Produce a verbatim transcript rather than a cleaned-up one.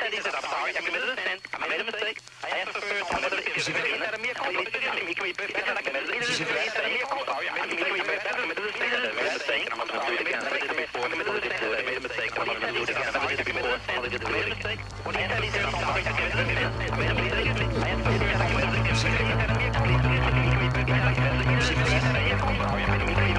he said, I'm sorry, I committed a sin, I made a mistake, I asked for forgiveness. He said, Mea Culpa, he committed a sin, I said, Mea Culpa, sorry, I committed a sin, I made a mistake, I'm not going to do it again. I did it before, I committed a sin, I made a mistake, I'm not going to do it again. I did it before, I did it again. When he said, he said, I'm sorry, I committed a sin, I made a mistake, I asked for forgiveness, I committed a sin, I said, Mea Culpa, he committed a sin, I made a mistake, I'm not going to do it again.